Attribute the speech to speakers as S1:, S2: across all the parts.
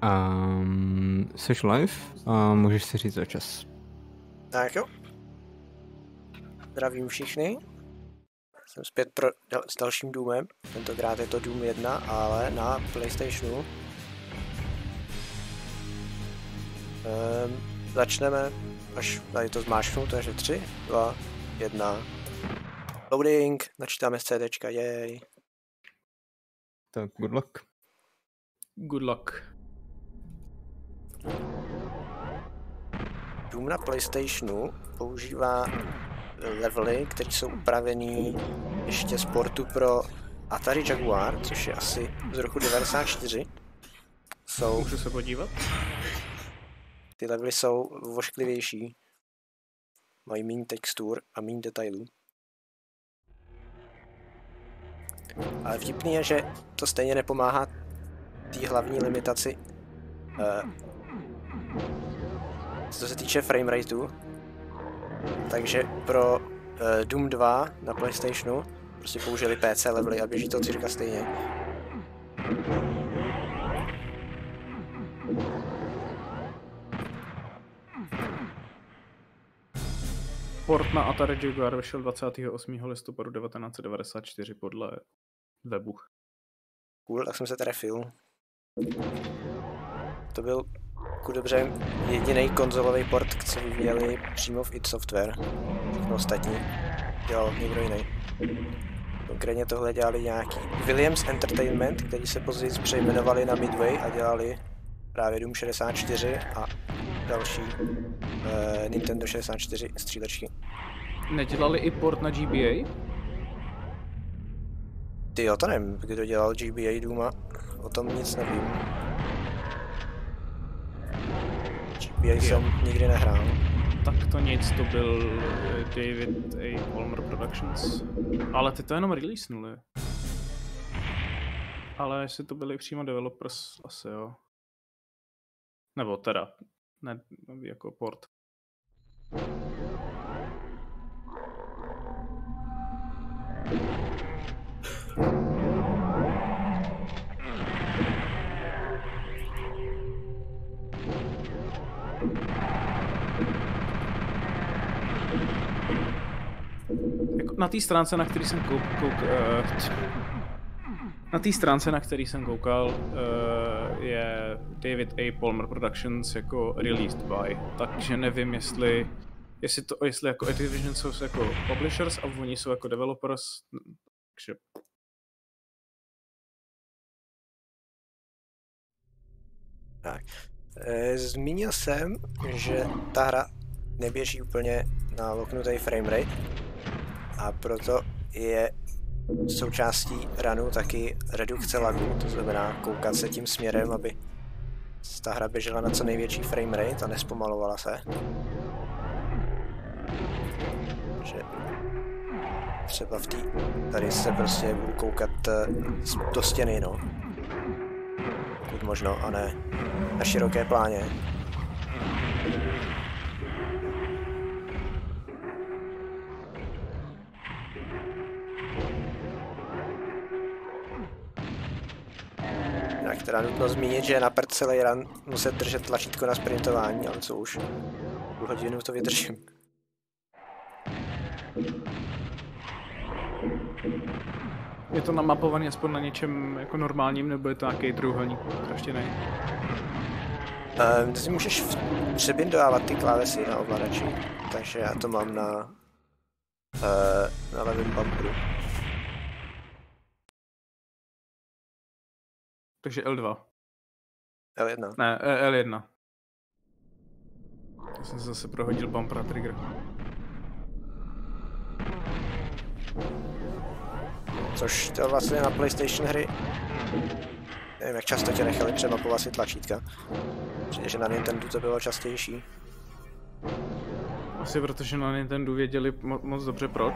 S1: Jsi live a můžeš si říct za čas.
S2: Tak jo. Zdravím všichni. Jsem zpět s dalším Doomem. Tentokrát je to Doom 1, ale na PlayStationu. Začneme, až tady to zmáčknu, takže 3, 2, 1. Loading, načítáme z CDčka, jej.
S1: Tak good luck.
S3: Good luck.
S2: Doom na PlayStationu používá levely, které jsou upravený ještě z portu pro Atari Jaguar, což je asi z roku 94.
S3: Můžu se podívat?
S2: Ty levely jsou vošklivější. Mají méně textur a méně detailů. Ale vtipný je, že to stejně nepomáhá té hlavní limitaci, co se týče framerateu. Takže pro Doom 2 na PlayStationu prostě použili PC levely a běží to cirka stejně.
S3: Port na Atari Jaguar vyšel 28. listopadu 1994 podle webu.
S2: Cool, tak jsem se trefil. To byl dobře jediný konzolový port, co vyvíjeli přímo v id Software. Všechno ostatní dělal někdo jiný. Konkrétně tohle dělali nějaký Williams Entertainment, který se později přejmenovali na Midway a dělali právě Doom 64 a další Nintendo 64 střílečky.
S3: Nedělali i port na GBA?
S2: Tyjo, to nevím, kdo dělal GBA Dooma, o tom nic nevím. GBA jsem nikdy nehrál.
S3: Tak to nic, to byl David A. Palmer Productions. Ale ty to jenom releasenuli. Ale jestli to byli přímo developers, asi jo. Nebo teda, ne jako port. Na té stránce, na který jsem koukal, je David A. Palmer Productions jako released by, takže nevím, jestli jako Activision jsou jako publishers a oni jsou jako developers, takže...
S2: Tak. Zmínil jsem, že ta hra neběží úplně na loknutý framerate a proto je součástí runu taky redukce lagu, to znamená koukat se tím směrem, aby ta hra běžela na co největší framerate a nespomalovala se. Takže třeba tady se prostě budu koukat do stěny, no. Pokud možno, a ne na široké pláně. Tak teda nutno zmínit, že je na prd celý run muset držet tlačítko na sprintování, ale co už. Půl hodinu to vydržím.
S3: Je to namapovaný aspoň na něčem jako normálním, nebo je to nějaký trojúhelník kraštěnej?
S2: Ty si můžeš přebindovávat ty klávesy na ovladači, takže já to mám na levém bumperu.
S3: Takže L2.
S2: L1.
S3: Ne, L1. Já jsem se zase prohodil bumper a trigger.
S2: Což to vlastně na PlayStation hry, nevím, jak často tě nechali přemapovat si tlačítka. Přijde, že na Nintendo to bylo častější.
S3: Asi protože na Nintendo věděli moc dobře proč.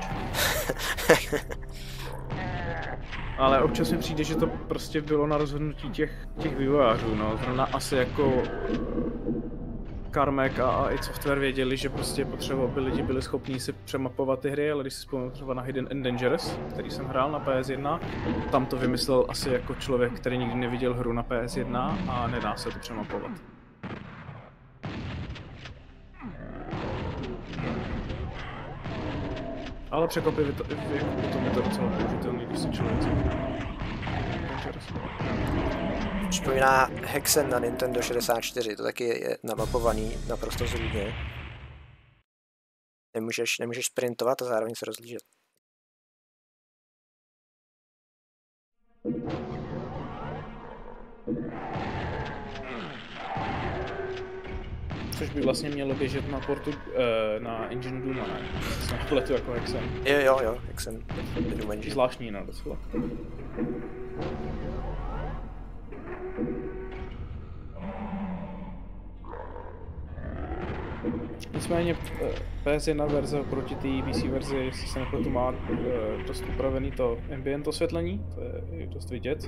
S3: Ale občas mi přijde, že to prostě bylo na rozhodnutí těch vývojářů, no. Zrovna asi jako Carmack a id Software věděli, že prostě potřeba, aby lidi byli schopní si přemapovat ty hry, ale když si vzpomínám třeba na Hidden and Dangerous, který jsem hrál na PS1, tam to vymyslel asi jako člověk, který nikdy neviděl hru na PS1 a nedá se to přemapovat. Ale překvapivě to je to docela použitelný, když si člověk
S2: Připomíná Hexen na Nintendo 64, to taky je namapovaný naprosto zrůdně. Nemůžeš sprintovat a zároveň se rozlížet.
S3: Což by vlastně mělo běžet na portu, na engine Duma, ne? Jsem pletu jako Hexen.
S2: Jo, Hexen.
S3: Zvláštní, no, docela. Nicméně PS1 verze proti té PC verzi, jestli se nepletu, má dost upravený to ambient osvětlení, to je dost vidět.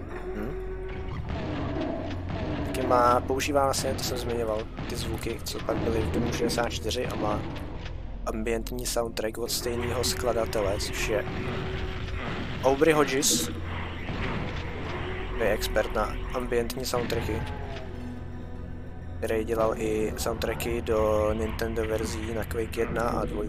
S2: Taky používá vlastně, to jsem zmiňoval, ty zvuky, co pak byly v Domu 64 a má ambientní soundtrack od stejného skladatele, což je Aubrey Hodges, je expert na ambientní soundtracky, který dělal i soundtracky do Nintendo verzí na Quake 1 a 2.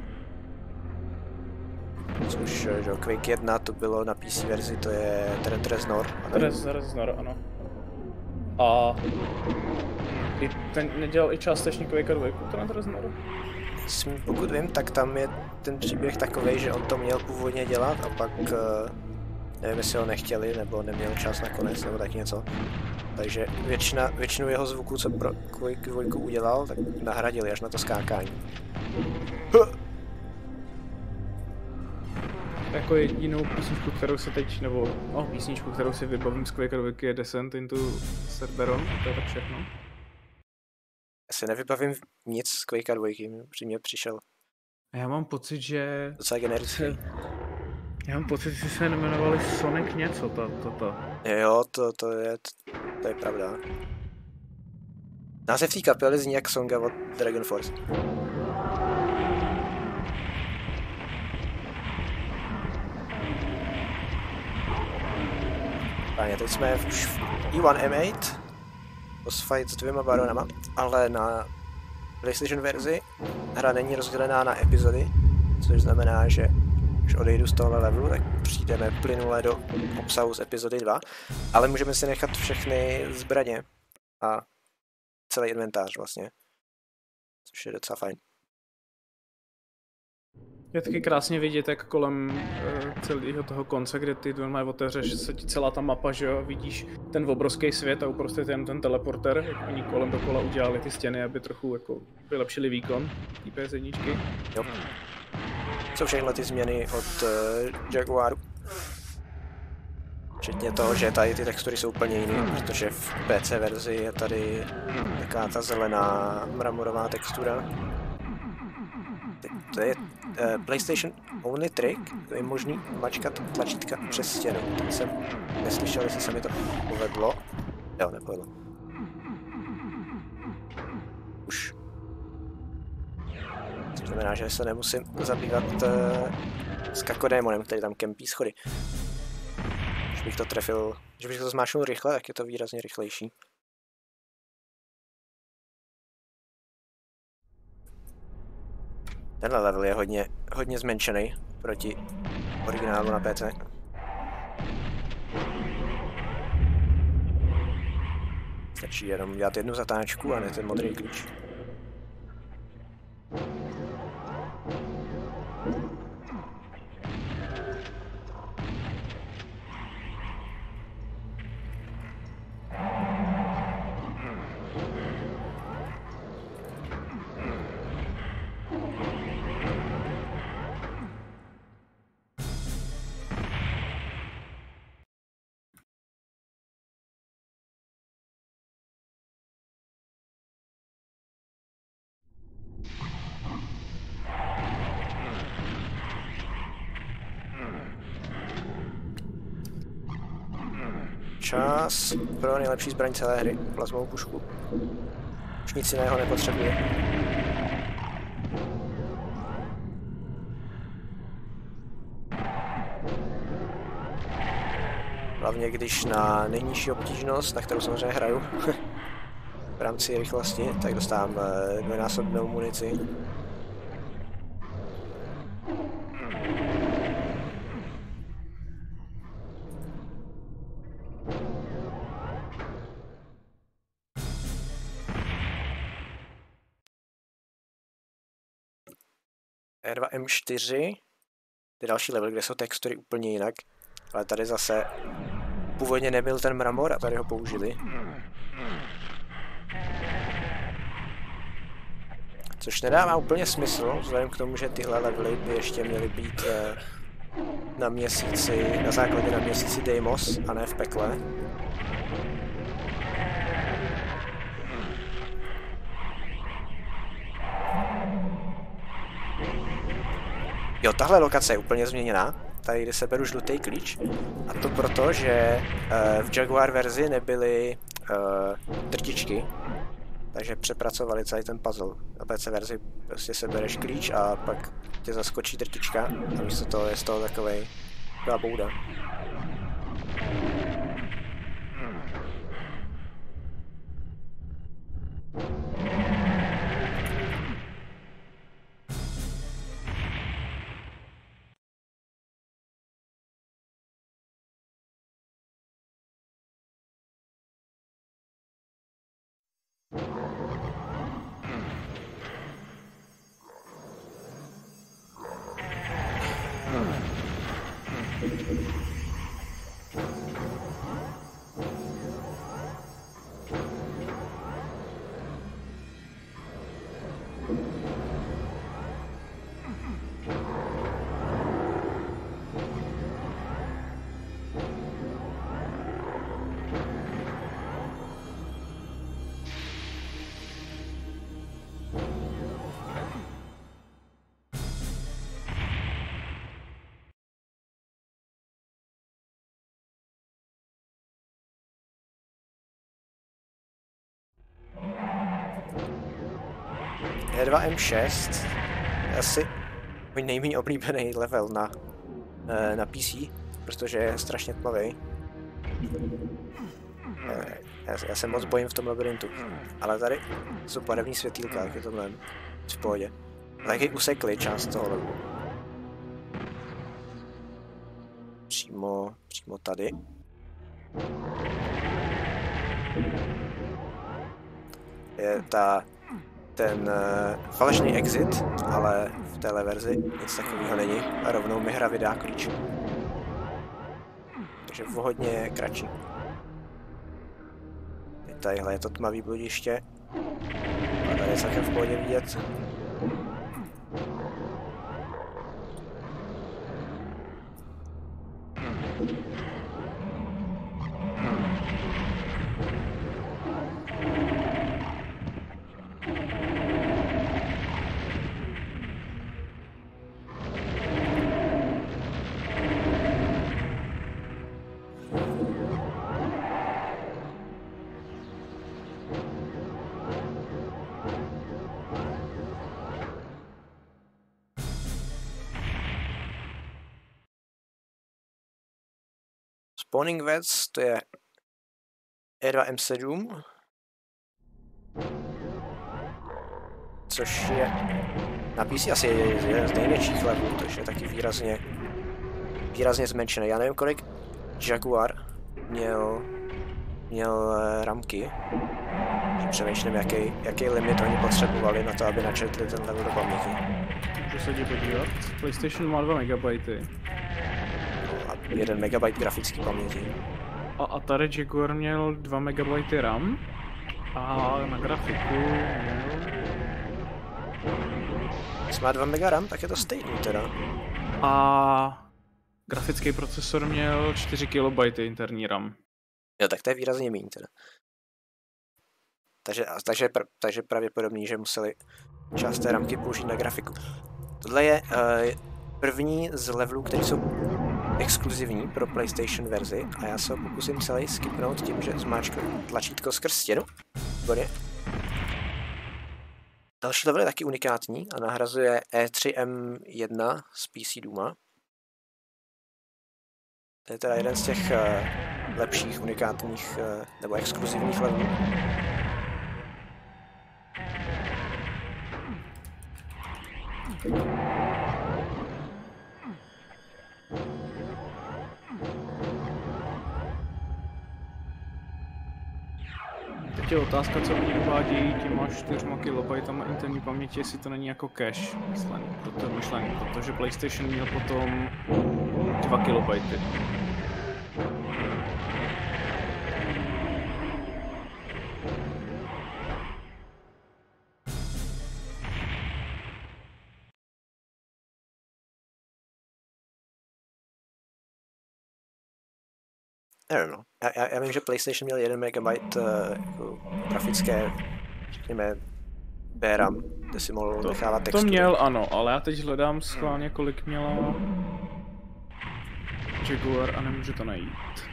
S2: Což, že Quake 1 to bylo na PC verzi, to je Trent Reznor.
S3: Reznor, ano. A ten nedělal i částečně Quake 2, Trent Reznor?
S2: Pokud vím, tak tam je ten příběh takovej, že on to měl původně dělat a pak nevím, jestli ho nechtěli, nebo neměl čas nakonec, nebo tak něco. Takže většinu jeho zvuků, co pro Quake 2 udělal, tak nahradili až na to skákání.
S3: Jako jedinou písničku, kterou se teď, písničku, kterou si vybavím z Quake 2 je Descent into Cerberon, to je tak všechno.
S2: Já si nevybavím nic z Quake 2, mě přišel.
S3: Já mám pocit, že...
S2: Docela generický.
S3: Já mám pocit, že se jmenovali Sonic něco, to.
S2: Jo, to je pravda. Název té kapely zní jak songa od Dragon Force. Páně, teď jsme už v E1M8, boss fight s 2 baronama, ale na PlayStation verzi hra není rozdělená na epizody, což znamená, že když odejdu z tohle levelu, tak přijdeme plynule do obsahu z epizody 2, ale můžeme si nechat všechny zbraně a celý inventář vlastně, což je docela fajn.
S3: Je taky krásně vidět, jak kolem celého toho konce, kde ty normálně otevřeš, se ti celá ta mapa, že jo, vidíš ten obrovský svět a uprostřed ten teleporter, jak oni kolem dokola udělali ty stěny, aby trochu jako vylepšili výkon té PS1.
S2: Jo. Jsou všechny ty změny od Jaguaru. Včetně toho, že tady ty textury jsou úplně jiné, protože v PC verzi je tady taková ta zelená mramorová textura. To je PlayStation only trick, to je možný mačkat tlačítka přes stěnu. Teď jsem neslyšel, jestli se mi to povedlo. Jo, nepovedlo. Už. Což znamená, že se nemusím zabývat s kakodémonem, který tam kempí schody. Když bych to trefil, když bych to zmáčknul rychle, tak je to výrazně rychlejší. Tenhle level je hodně zmenšený proti originálu na PC. Stačí jenom dělat jednu zatáčku a ne ten modrý klíč. Čas pro nejlepší zbraň celé hry, plazmovou pušku. Už nic jiného nepotřebuje. Hlavně když na nejnižší obtížnost, na kterou samozřejmě hraju v rámci rychlosti, tak dostávám dvojnásobnou munici. R2M4 je další level, kde jsou textury úplně jinak, ale tady zase původně nebyl ten mramor a tady ho použili. Což nedává úplně smysl, vzhledem k tomu, že tyhle levely by ještě měly být na měsíci, na základě na měsíci Deimos a ne v pekle. Jo, tahle lokace je úplně změněná, tady kde se beru žlutý klíč, a to proto, že v Jaguar verzi nebyly drtičky, takže přepracovali celý ten puzzle. Na PC verzi prostě se bereš klíč a pak tě zaskočí drtička a místo toho je z toho taková bouda. R2M6 je asi můj nejméně oblíbený level na PC, protože je strašně tmavý. Já se moc bojím v tom labirintu, ale tady jsou barevný světýlka, tak je to mnohem v pohodě. Taky usekli část toho levelu. Přímo tady. Je ten falešný exit, ale v téhle verzi nic takového není a rovnou mi hra vydá klíč. Takže v hodně kratší. Tadyhle je to tmavý bludiště a tady je celkem v pohodě vidět. Spawning věc, to je R2M7, což je na PC asi jeden z největších levelů, takže je taky výrazně zmenšený. Já nevím, kolik Jaguar měl ramky. Přemýšlím, jaký limit oni potřebovali na to, aby načetli ten level do paměti.
S3: Můžu se ti podívat? PlayStation má 2 MB.
S2: A 1 MB grafické paměti.
S3: A tady Jaguar měl 2 MB RAM a na grafiku měl...
S2: Když má 2 MB RAM, tak je to stejný teda.
S3: A grafický procesor měl 4 KB interní RAM.
S2: Jo, tak to je výrazně méně teda. Takže pravděpodobný, že museli část té ramky použít na grafiku. Tohle je první z levelů, které jsou exkluzivní pro PlayStation verzi a já se ho pokusím celý skipnout tím, že zmáčknu tlačítko skrz stěnu. Výborně. Další level je taky unikátní a nahrazuje E3M1 z PC Duma. To je teda jeden z těch lepších, unikátních nebo exkluzivních levelů.
S3: Teď je otázka, co oni uvádějí těma 4 kilobajtama interní paměti, jestli to není jako cache myšlení, protože PlayStation měl potom 2 kilobajty.
S2: Nevím, no. Já vím, že PlayStation měl 1 MB jako grafické, řekněme, BRAM, kde si mohl nechávat textury.
S3: To měl, ano, ale já teď hledám schválně, kolik měla Jaguar a nemůžu to najít.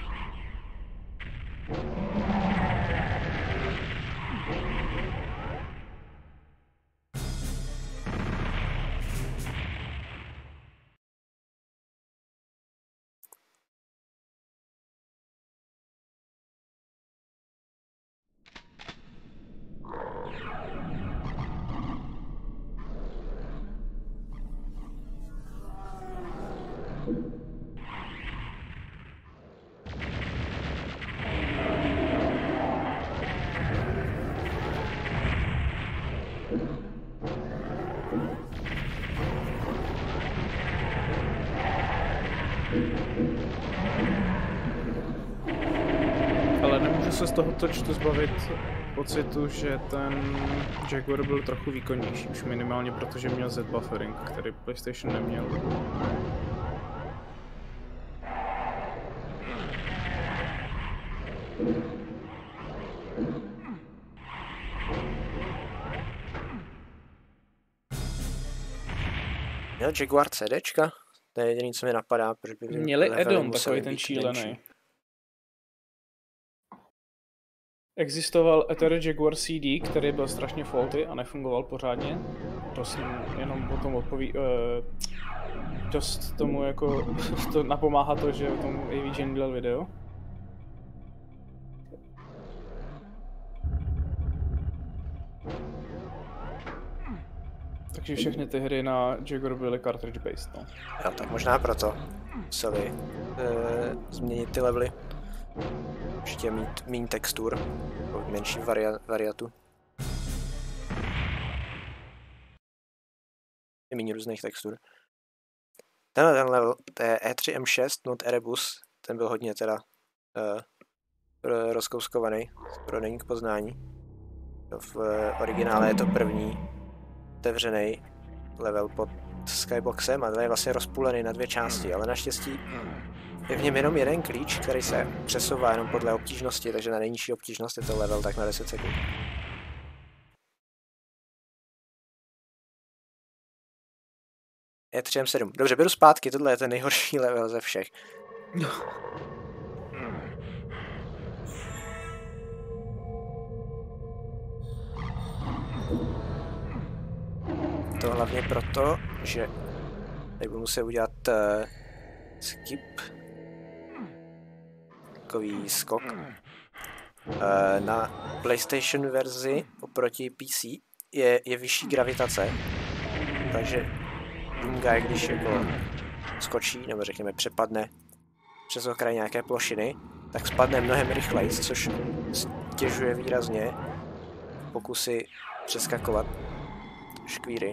S3: Ale nemůžu se z tohoto čtu zbavit pocitu, že ten Jaguar byl trochu výkonnější, už minimálně protože měl Z-buffering, který PlayStation neměl.
S2: Měl Jaguar CDčka? To je jediný, co mi napadá, proč by
S3: Měli add-on, takový ten šílený. Existoval Ether Jaguar CD, který byl strašně faulty a nefungoval pořádně. Prosím, jenom o tom odpoví... dost tomu jako... to napomáhá to, že o tom AVGN dělal video. Takže všechny ty hry na Jaguar byly cartridge based, no.
S2: Jo, tak možná proto museli změnit ty levely. Určitě mít méně textur, menší variatu. Je méně různých textur. Tenhle ten level, to je E3M6 Not Erebus, ten byl hodně teda rozkouskovaný, skoro není k poznání. V originále je to první otevřený level pod skyboxem a ten je vlastně rozpůlený na 2 části, ale naštěstí je v něm jenom jeden klíč, který se přesouvá jenom podle obtížnosti, takže na nejnižší obtížnost je to level tak na 10 sekund. E3M7. Dobře, beru zpátky, tohle je ten nejhorší level ze všech. To hlavně proto, že tady budu muset udělat skip. Takový skok. Na PlayStation verzi oproti PC je vyšší gravitace, takže Doomguy, když jako skočí, nebo řekněme přepadne přes okraj nějaké plošiny, tak spadne mnohem rychleji, což stěžuje výrazně pokusy přeskakovat škvíry.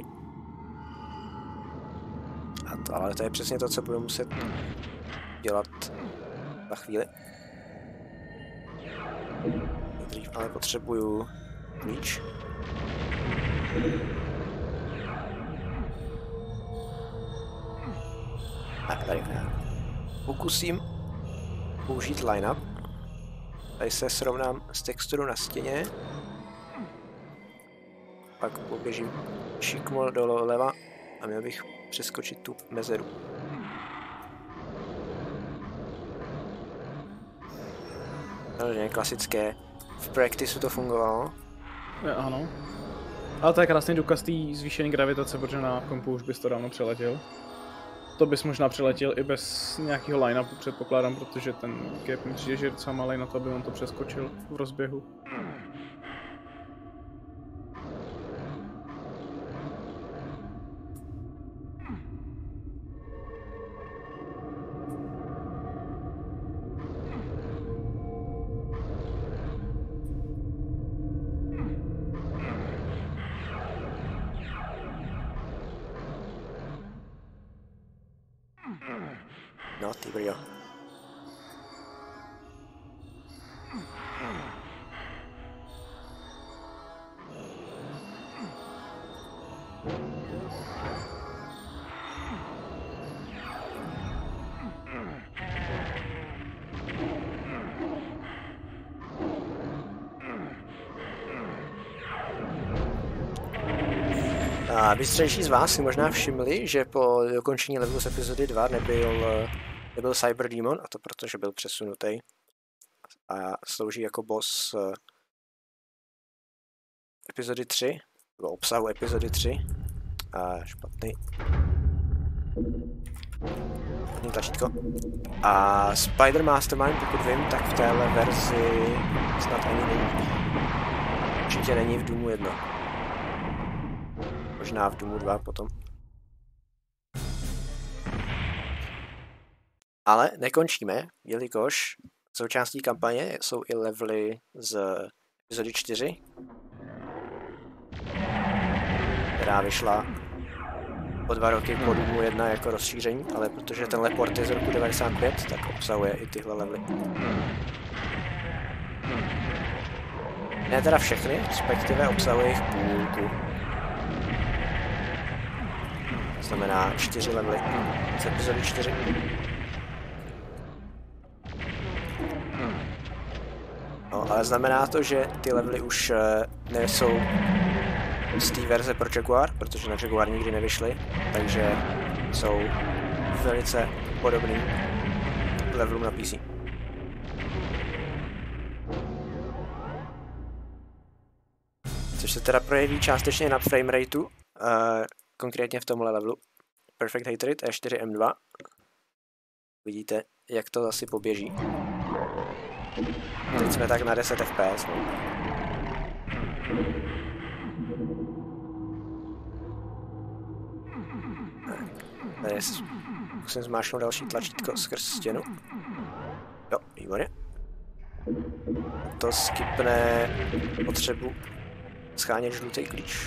S2: Ale to je přesně to, co budu muset dělat za chvíli. Dřív ale potřebuju klíč. Tak, tady pokusím použít line-up. Tady se srovnám s texturou na stěně. Pak poběžím šikmo doleva a měl bych přeskočit tu mezeru. Takže klasické. V practiceu to fungovalo.
S3: Ano. Ale to je krásný důkaz té zvýšené gravitace, protože na kompu už bys to dávno přeletěl. To bys možná přeletěl i bez nějakého line-upu, předpokládám, protože ten gap mi přijde, že je docela malej na to, aby on to přeskočil v rozběhu.
S2: No, ty brjo. A bystřejší z vás si možná všimli, že po dokončení levelu z epizody 2 nebyl Cyber Demon, a to protože byl přesunutý a slouží jako boss epizody 3, nebo obsahu epizody 3. A špatný tlačítko. A Spider Mastermind, pokud vím, tak v téhle verzi snad ani není. Určitě není v Doomu 1. Možná v Doomu 2 potom. Ale nekončíme, jelikož součástí kampaně jsou i levely z epizody 4, která vyšla o 2 roky po Doomu 1 jako rozšíření, ale protože tenhle port je z roku 95, tak obsahuje i tyhle levely. Ne teda všechny, respektive obsahuje jich půlku. To znamená 4 levely z epizody 4. No, ale znamená to, že ty levely už nejsou z té verze pro Jaguar, protože na Jaguar nikdy nevyšly, takže jsou velice podobný levelům na PC. Což se teda projeví částečně na framerateu, konkrétně v tomhle levelu. Perfect Hatred E4M2. Vidíte, jak to asi poběží. Teď jsme tak na 10 FPS. No. Tady musím zmáčknout další tlačítko skrz stěnu. Jo, výborně. To skipne potřebu schánět žlutý klíč.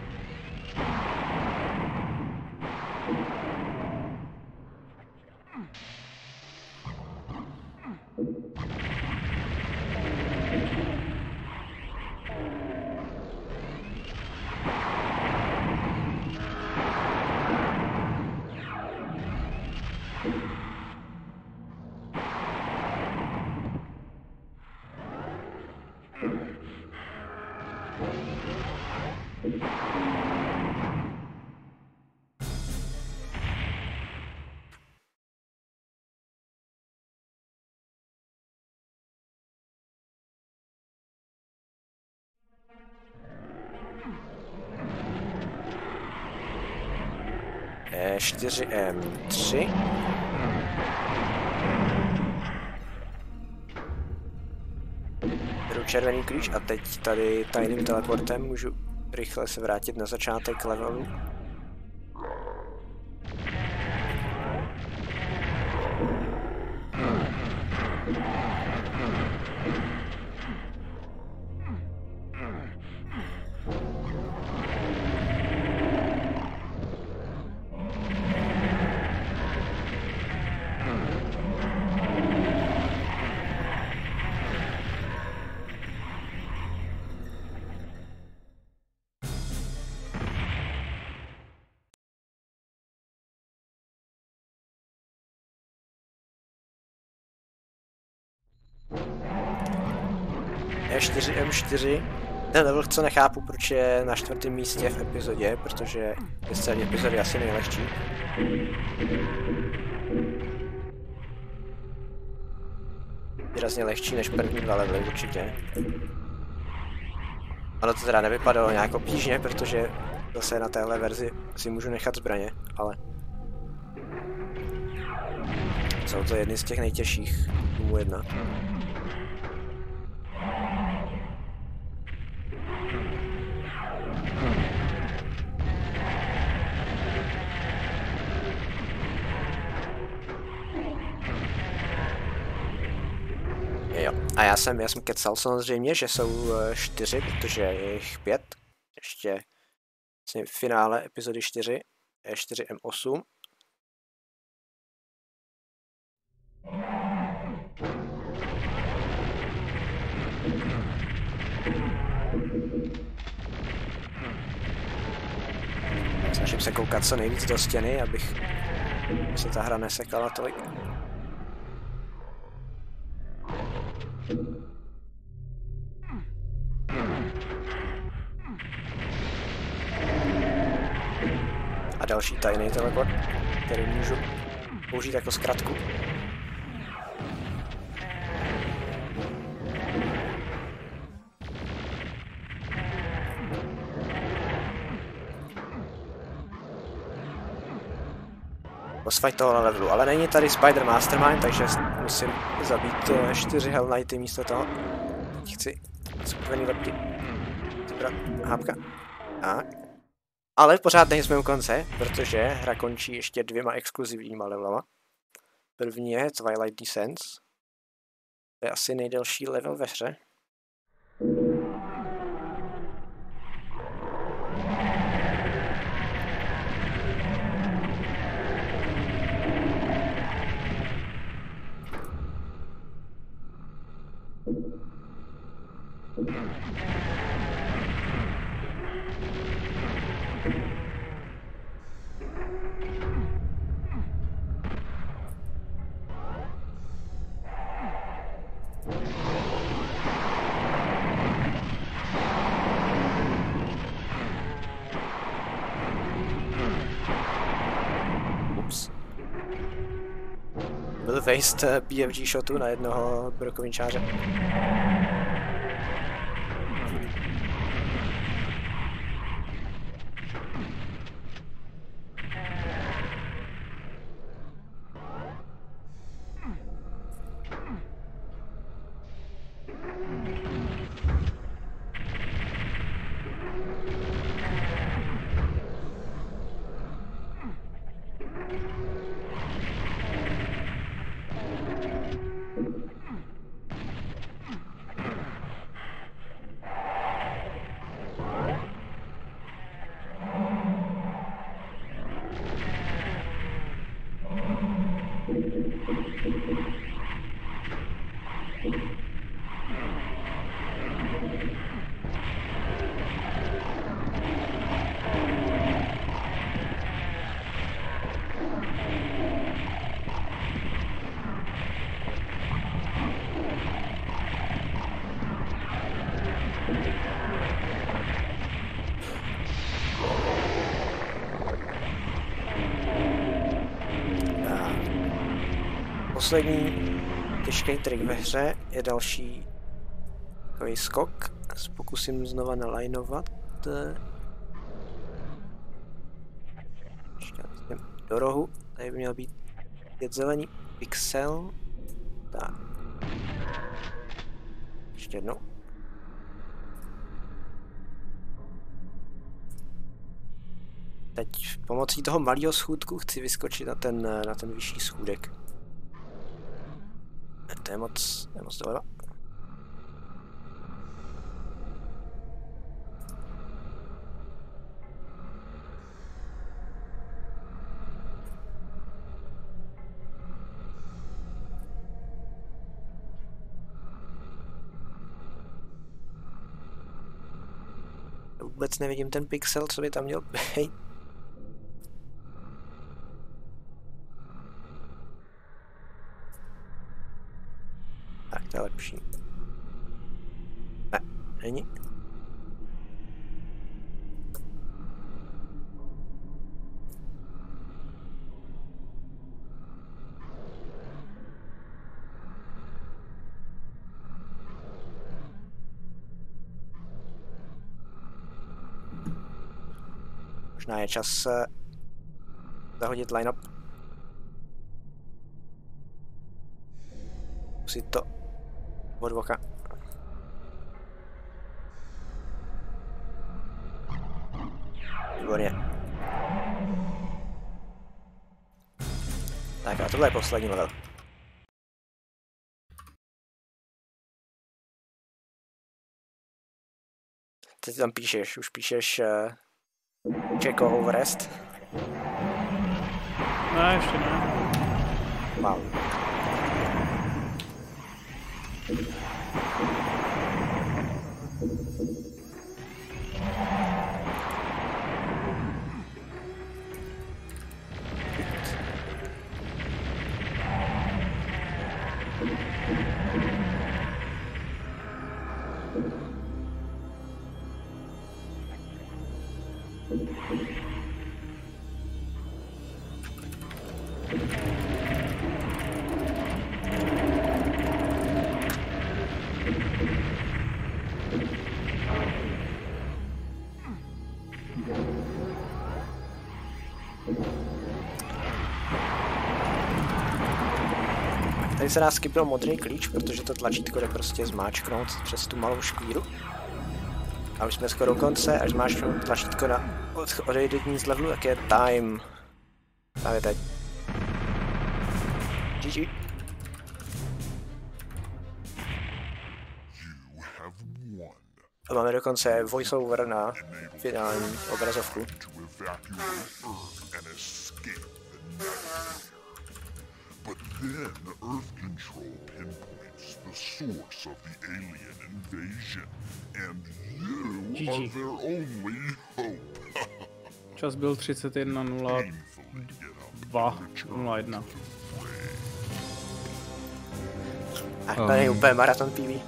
S2: E4M3. Beru červený klíč a teď tady tajným teleportem můžu rychle se vrátit na začátek levelu. E4M4. Ten level, co nechápu, proč je na 4. místě v epizodě, protože je z celé epizody asi nejlehčí. Výrazně lehčí než první 2 levely určitě. Ono to teda nevypadalo nějak obtížně, protože zase na téhle verzi si můžu nechat zbraně, ale jsou to jedny z těch nejtěžších Doomu 1. Jo. A já jsem kecal samozřejmě, že jsou 4, protože je jich 5. Ještě vlastně v finále epizody 4 je 4M8. Snažím se koukat co nejvíc do stěny, abych se ta hra nesekala tolik. A další tajný teleport, který můžu použít jako zkratku. Boss fight tohohle levelu, ale není tady Spider Mastermind, takže musím zabít 4 Hell Knighty místo toho. Teď chci skupený lepky. Vybrat hápka. Tak. Ale pořád nejsme u konce, protože hra končí ještě 2 exkluzivníma levelama. První je Twilight Descents. To je asi nejdelší level ve hře. Byl waste BFG shotu na jednoho brokovinčáře. Poslední těžký trik ve hře je další takový skok. Pokusím znova nalajnovat. Do rohu. Tady by měl být 5 zelený pixel. Tak. Ještě jednou. Teď pomocí toho malého schůdku chci vyskočit na ten vyšší schůdek. To je moc doleva. Vůbec nevidím ten pixel, co by tam měl být. Tak, to je lepší. Ne, není. Možná je čas zahodit line-up. Zkusit to od voka. Výborně. Tak a tohle je poslední level. Co ty tam píšeš? Už píšeš check over rest?
S3: Ne, ještě ne.
S2: Wow. Tady se dá skipnout modrý klíč, protože to tlačítko jde prostě zmáčknout přes tu malou škvíru. A už jsme skoro u konce, až zmáčknout tlačítko na odejdění z levelu, tak je time. Právě teď. GG. A máme dokonce voiceover na finální obrazovku.
S4: But then Earth Control pinpoints the source of the alien invasion, and you
S3: GG.
S4: are their only hope.
S3: Čas byl 31:02:01.
S2: A to je úplně maraton PV.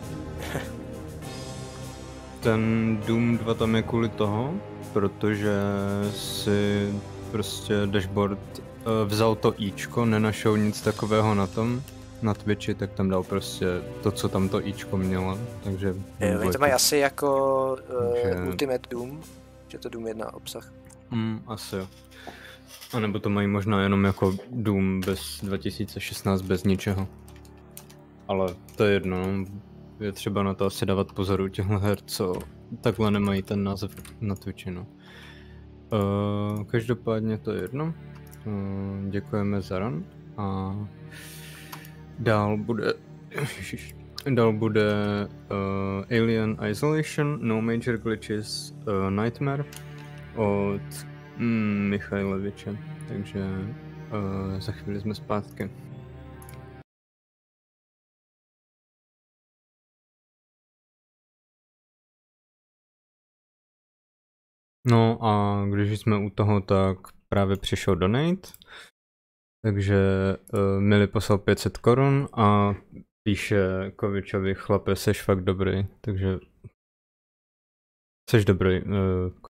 S1: Ten Doom 2 tam je kvůli toho, protože si prostě dashboard vzal to íčko, nenašel nic takového na tom, na Twitchi, tak tam dal prostě to, co tam to íčko mělo, takže...
S2: Oni to mají asi jako Ultimate Doom, že to Doom 1 obsah.
S1: Asi jo. A nebo to mají možná jenom jako Doom bez 2016 bez ničeho. Ale to je jedno, je třeba na to asi dávat pozor u těchto her, co takhle nemají ten název na Twitchi, no. Každopádně to je jedno. Děkujeme za run a dál bude Alien Isolation, No Major Glitches, Nightmare od Michailoviče, takže za chvíli jsme zpátky. No a když jsme u toho, tak právě přišel donate, takže Mili poslal 500 korun a píše Kovičovi: chlape, seš fakt dobrý, takže seš dobrý,